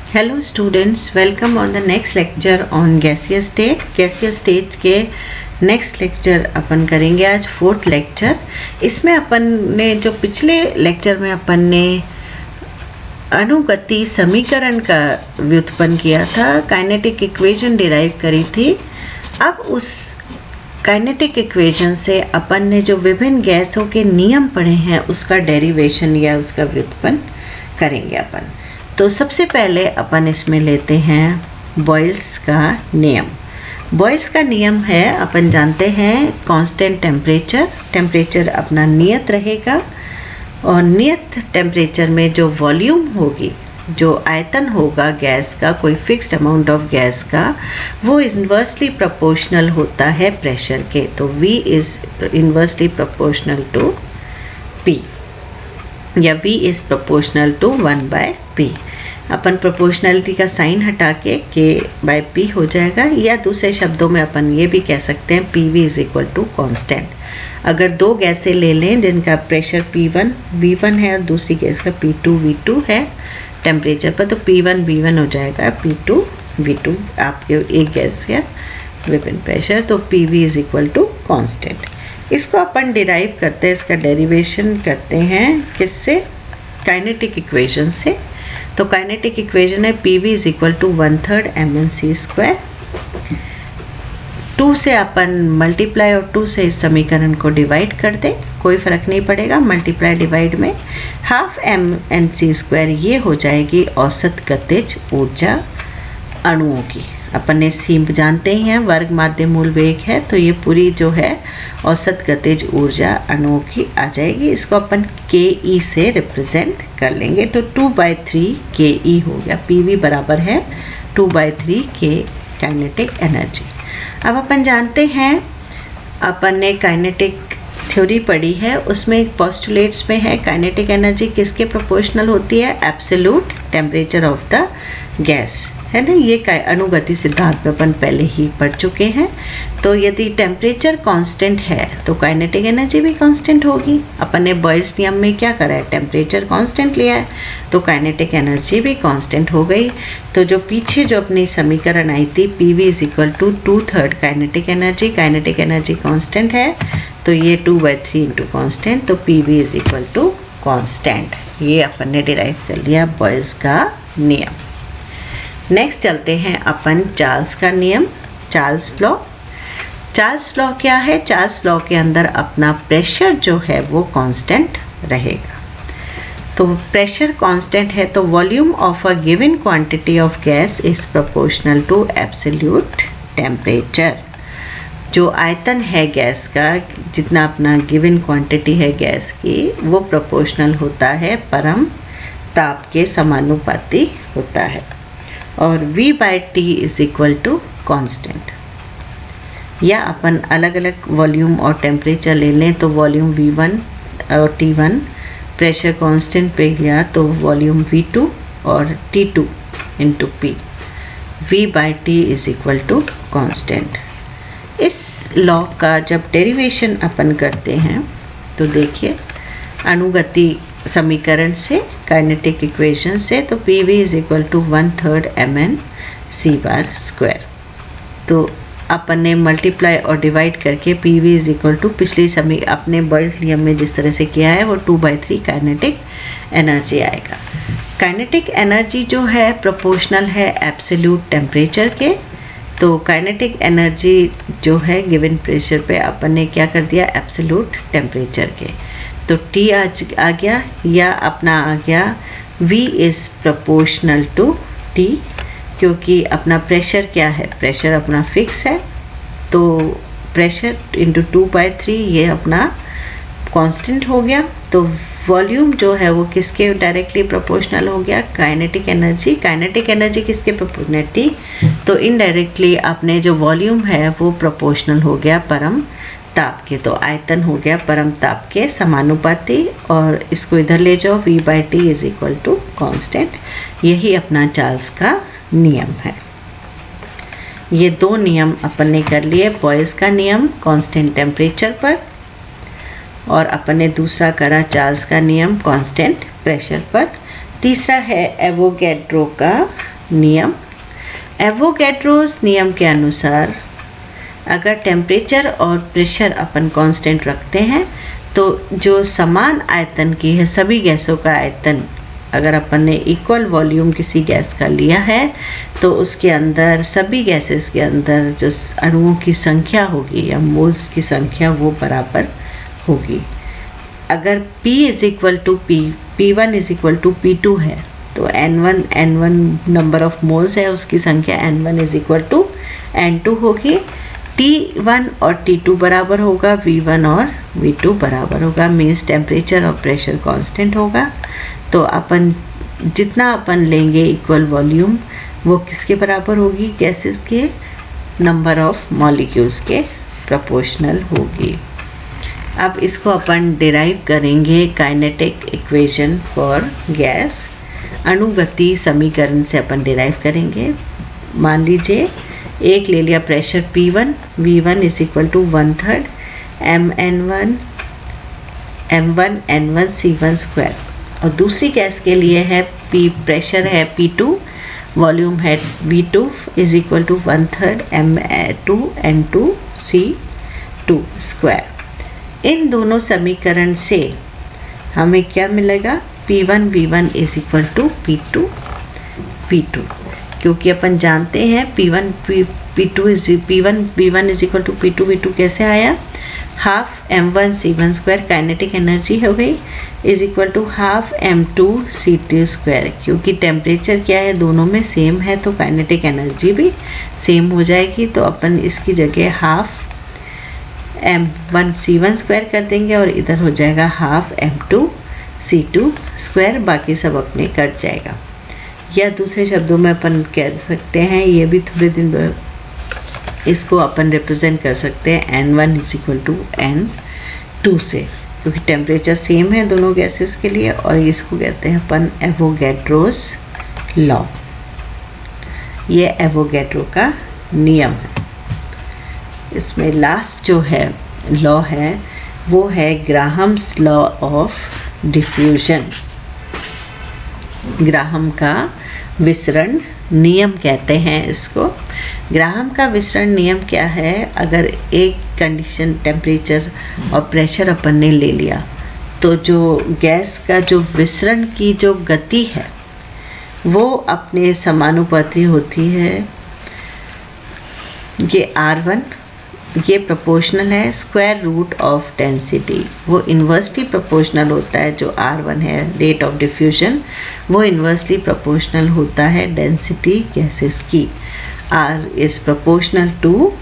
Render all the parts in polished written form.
Hello students, welcome on the next lecture on gaseous state. Gaseous state के next lecture अपन करेंगे आज fourth lecture. इसमें अपन ने जो पिछले लेक्चर में अपन ने अणुगति समीकरण का व्युत्पन्न किया था, काइनेटिक इक्वेशन डिराइव करी थी। अब उस काइनेटिक इक्वेशन से अपन ने जो विभिन्न गैसों के नियम पढ़े हैं उसका डेरिवेशन या उसका व्युत्पन्न करेंगे अपन। तो सबसे पहले अपन इसमें लेते हैं बॉयल्स का नियम। बॉयल्स का नियम है, अपन जानते हैं कांस्टेंट टेम्परेचर अपना नियत रहेगा और नियत टेम्परेचर में जो वॉल्यूम होगी, जो आयतन होगा गैस का, कोई फिक्स्ड अमाउंट ऑफ गैस का, वो इन्वर्सली प्रोपोर्शनल होता है प्रेशर के। तो V is inversely proportional to P या V is proportional to 1/P। अपन प्रोपोर्शनलिटी का साइन हटा के K/P हो जाएगा, या दूसरे शब्दों में अपन ये भी कह सकते हैं PV is equal to constant. अगर दो गैसें ले लें जिनका प्रेशर P1 V1 है और दूसरी गैस का P2 V2 है टेम्परेचर पर, तो P1 V1 हो जाएगा P2 V2 आपके एक गैस का विभिन्न प्रेशर। तो PV is equal to constant. इसको अपन डिराइव करते हैं, इसका डेरिवेशन करते हैं किससे? काइनेटिक इक्वेशन से। तो काइनेटिक इक्वेशन है PV is equal to 1/3 mnc²। 2 से अपन मल्टीप्लाई और 2 से इस समीकरण को डिवाइड कर दें, कोई फ़र्क नहीं पड़ेगा, मल्टीप्लाई डिवाइड में ½ mnc²। ये हो जाएगी औसत गतिज ऊर्जा अणुओं की। अपन ने सी जानते ही हैं, वर्ग माध्य मूल वेग है, तो ये पूरी जो है औसत गतिज ऊर्जा अणुओं की आ जाएगी। इसको अपन KE से रिप्रेजेंट कर लेंगे, तो 2/3 KE हो गया। PV बराबर है 2/3 K काइनेटिक एनर्जी। अब अपन जानते हैं, अपन ने काइनेटिक थ्योरी पढ़ी है, उसमें पोस्टुलेट्स में है काइनेटिक एनर्जी किसके प्रोपोर्शनल होती है? Absolute temperature of the gas, है ना। ये अणुगति सिद्धांत में अपन पहले ही पढ़ चुके हैं। तो यदि टेम्परेचर कांस्टेंट है तो काइनेटिक एनर्जी भी कांस्टेंट होगी। अपन ने बॉयल्स नियम में क्या करा है? टेम्परेचर कांस्टेंट लिया है, तो काइनेटिक एनर्जी भी कांस्टेंट हो गई। तो जो पीछे जो अपनी समीकरण आई थी PV is equal to 2/3 kinetic energy constant है, तो ये 2/3 इंटू कांस्टेंट, तो PV is equal to constant. ये अपन ने डिराइव कर लिया बॉयल्स का नियम। नेक्स्ट चलते हैं अपन चार्ल्स का नियम, चार्ल्स लॉ। चार्ल्स लॉ क्या है? चार्ल्स लॉ के अंदर अपना प्रेशर जो है वो कांस्टेंट रहेगा। तो प्रेशर कांस्टेंट है तो volume of a given quantity of gas is proportional to absolute temperature. जो आयतन है गैस का, जितना अपना गिवन क्वांटिटी है गैस की, वो प्रोपोर्शनल होता है परम ताप के समानुपाती होता है। और V/T is equal to constant. या अपन अलग अलग वॉल्यूम और टेम्परेचर ले लें, तो वॉल्यूम V1 और T1 प्रेशर कांस्टेंट पे लिया तो वॉल्यूम V2 और T2 into P। V/T is equal to constant. इस लॉ का जब डेरिवेशन अपन करते हैं तो देखिए अणुगति समीकरण से, काइनेटिक इक्वेशन से, तो PV is equal to 1/3 mnc²। तो अपन ने मल्टीप्लाई और डिवाइड करके PV इज इक्वल टू पिछली अपने बॉयल्स नियम में जिस तरह से किया है वो 2/3 काइनेटिक एनर्जी आएगा। काइनेटिक एनर्जी जो है प्रोपोर्शनल है एब्सोल्यूट टेम्परेचर के। तो काइनेटिक एनर्जी जो है गिवन प्रेशर पे अपन ने क्या कर दिया? एब्सोल्यूट टेम्परेचर के। तो T आ गया, या अपना आ गया V is proportional to T, क्योंकि अपना प्रेशर क्या है? प्रेशर अपना फिक्स है, तो प्रेशर इंटू 2/3 ये अपना कांस्टेंट हो गया। तो वॉल्यूम जो है वो किसके डायरेक्टली प्रोपोर्शनल हो गया? काइनेटिक एनर्जी किसके प्रोपोर्शनल? T। तो इनडायरेक्टली अपने जो वॉल्यूम है वो प्रोपोर्शनल हो गया परम ताप के। तो आयतन हो गया परम ताप के समानुपाती, और इसको इधर ले जाओ, V/T is equal to constant. यही अपना चार्ल्स का नियम है। ये दो नियम अपन ने कर लिए, बॉयल्स का नियम कांस्टेंट टेम्परेचर पर, और अपन ने दूसरा करा चार्ल्स का नियम कांस्टेंट प्रेशर पर। तीसरा है एवोगैड्रो का नियम। एवोगैड्रोस नियम के अनुसार अगर टेम्परेचर और प्रेशर अपन कांस्टेंट रखते हैं तो जो समान आयतन की है सभी गैसों का आयतन, अगर अपन ने इक्वल वॉल्यूम किसी गैस का लिया है तो उसके अंदर सभी गैसेस के अंदर जो अणुओं की संख्या होगी या मोल्स की संख्या वो बराबर होगी। अगर P is equal to P1 is equal to P2 है तो N1 नंबर ऑफ मोल्स है, उसकी संख्या N1 is equal to N2 होगी। T1 और T2 बराबर होगा, V1 और V2 बराबर होगा, मीन्स टेम्परेचर और प्रेशर कांस्टेंट होगा। तो अपन जितना अपन लेंगे इक्वल वॉल्यूम वो किसके बराबर होगी, गैसेस के नंबर ऑफ मॉलिक्यूल्स के प्रोपोर्शनल होगी। अब इसको अपन डिराइव करेंगे काइनेटिक इक्वेशन फॉर गैस, अणुगति समीकरण से अपन डिराइव करेंगे। मान लीजिए एक ले लिया pressure P1, V1 is equal to 1/3 mN1 M1 N1 C1 square, और दूसरी गैस के लिए है प्रेशर है P2, वॉल्यूम है V2 is equal to 1/3 M2 N2 C2 square. इन दोनों समीकरण से हमें क्या मिलेगा, P1 V1 is equal to P2 P2, क्योंकि अपन जानते हैं P1 V1 is equal to P2 V2 कैसे आया, half M1 C1 square kinetic energy हो गई is equal to half M2 C2 square, क्योंकि टेम्परेचर क्या है दोनों में सेम है तो काइनेटिक एनर्जी भी सेम हो जाएगी। तो अपन इसकी जगह हाफ M1 C1 स्क्वायर कर देंगे और इधर हो जाएगा हाफ M2 C2 स्क्वायर, बाकी सब अपने कट जाएगा। या दूसरे शब्दों में अपन कह सकते हैं, ये भी थोड़े दिन इसको अपन रिप्रेजेंट कर सकते हैं N1 is equal to N2 से, क्योंकि टेम्परेचर सेम है दोनों गैसेस के लिए, और इसको कहते हैं अपन एवोगैड्रोस लॉ। ये एवोगैड्रो का नियम है। इसमें लास्ट जो है लॉ है वो है Graham's law of diffusion, Graham का विसरण नियम कहते हैं इसको। ग्राहम का विसरण नियम क्या है, अगर एक कंडीशन टेम्परेचर और प्रेशर अपन ने ले लिया तो जो गैस का जो विसरण की जो गति है वो अपने समानुपाती होती है, ये R1, ये प्रोपोर्शनल है स्क्वायर रूट ऑफ डेंसिटी, वो इन्वर्सली प्रोपोर्शनल होता है। जो R1 है रेट ऑफ डिफ्यूजन, वो इन्वर्सली प्रोपोर्शनल होता है डेंसिटी गैसेस की। R is proportional to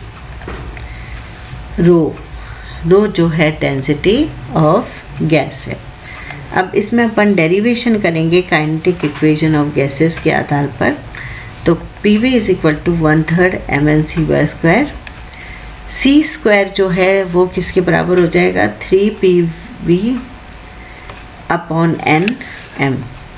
rho, rho जो है डेंसिटी ऑफ गैस है। अब इसमें अपन डेरिवेशन करेंगे काइनेटिक इक्वेशन ऑफ गैसेस के आधार पर। तो PV is equal to 1/3 mNc square, C square जो है वो किसके बराबर हो जाएगा, 3PV अपॉन NM।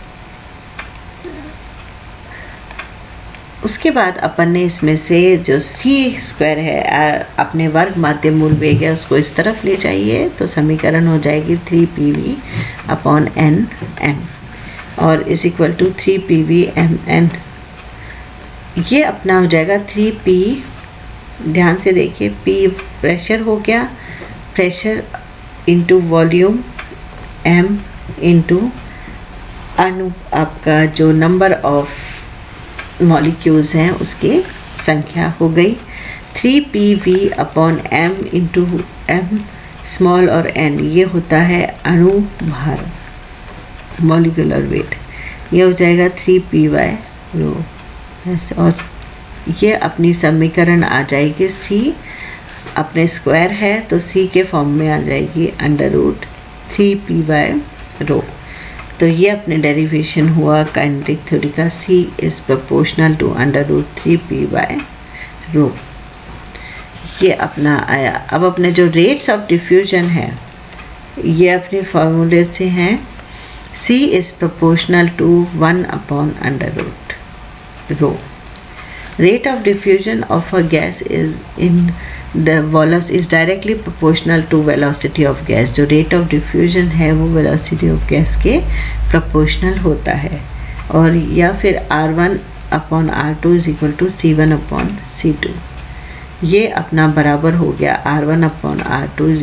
उसके बाद अपन ने इसमें से जो C स्क्वायर है अपने वर्ग माध्य मूल वेग है उसको इस तरफ ले जाइए, तो समीकरण हो जाएगी 3PV अपॉन NM और is equal to 3PV MN। ये अपना हो जाएगा 3P, ध्यान से देखिए, P प्रेशर हो गया, pressure into volume, M into अणु आपका जो नंबर ऑफ मॉलिक्यूल्स हैं उसकी संख्या हो गई। 3PV upon M into M small और N, ये होता है अणु भार, मॉलिक्यूलर वेट, ये हो जाएगा 3PY रो। और ये अपनी समीकरण आ जाएगी, C अपने स्क्वायर है तो C के फॉर्म में आ जाएगी अंडर रूट 3PY रो। तो ये अपने डेरिवेशन हुआ काइनेटिक थ्योरी का, C is proportional to under root 3PY rho. ये अपना आया। अब अपने जो रेट्स ऑफ डिफ्यूजन है ये अपने फॉर्मूले से हैं, C is proportional to 1 upon under root rho. Rate of diffusion of a gas is in the velocity is directly proportional to velocity of gas। जो rate of diffusion है वो velocity of gas के proportional होता है। और या फिर R1 upon R2 is equal to C1 upon C2। ये अपना बराबर हो गया R1 upon R2 is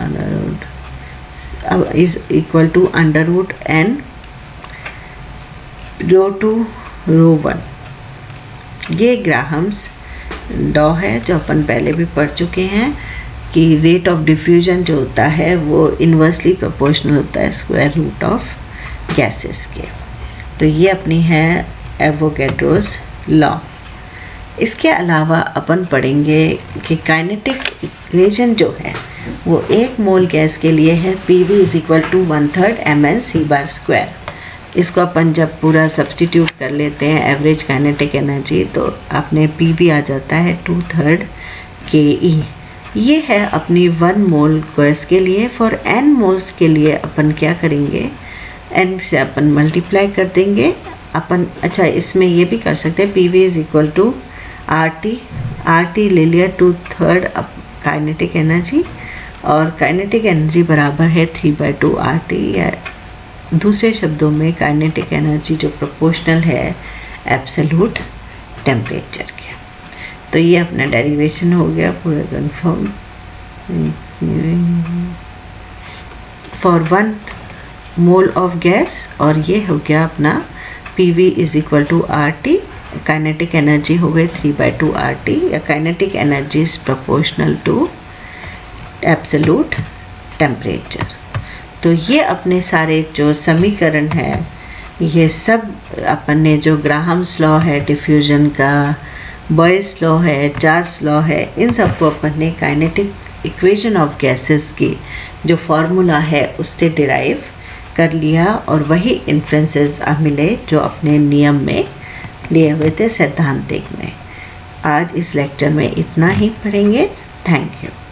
equal to under root n ρ2 ρ1। ये ग्राहम्स लॉ है जो अपन पहले भी पढ़ चुके हैं कि रेट ऑफ डिफ्यूजन जो होता है वो इन्वर्सली प्रोपोर्शनल होता है स्क्वायर रूट ऑफ गैसेस के। तो ये अपनी है एवोगैड्रोस लॉ। इसके अलावा अपन पढ़ेंगे कि काइनेटिक इक्वेशन जो है वो 1 मोल गैस के लिए है PV is equal to 1/3 mL/c²। इसको अपन जब पूरा सब्सटीट्यूट कर लेते हैं एवरेज काइनेटिक एनर्जी तो अपने PV आ जाता है 2/3 KE। ये है अपनी 1 मोल गैस के लिए। फॉर n मोल्स के लिए अपन क्या करेंगे, n से अपन मल्टीप्लाई कर देंगे अपन। अच्छा, इसमें ये भी कर सकते हैं PV is equal to RT ले लिया 2/3 काइनेटिक एनर्जी, और काइनेटिक एनर्जी बराबर है 3/2 RT, या दूसरे शब्दों में काइनेटिक एनर्जी जो प्रोपोर्शनल है एब्सोल्यूट टेम्परेचर के। तो ये अपना डेरिवेशन हो गया पूरा confirm. For 1 mole of gas, और ये हो गया अपना PV is equal to RT, kinetic energy हो गई 3/2 RT, या kinetic energy is proportional to absolute temperature. तो ये अपने सारे जो समीकरण है ये सब अपन ने, जो ग्राहम्स लॉ है डिफ्यूजन का, बॉयस लॉ है, चार्ल्स लॉ है, इन सबको अपन ने काइनेटिक इक्वेशन ऑफ गैसेस की जो फॉर्मूला है उससे डिराइव कर लिया, और वही इन्फ्लुएंसेस मिले जो अपने नियम में लिए हुए थे सैद्धांतिक में। आज इस लेक्चर में इतना ही पढ़ेंगे। Thank you.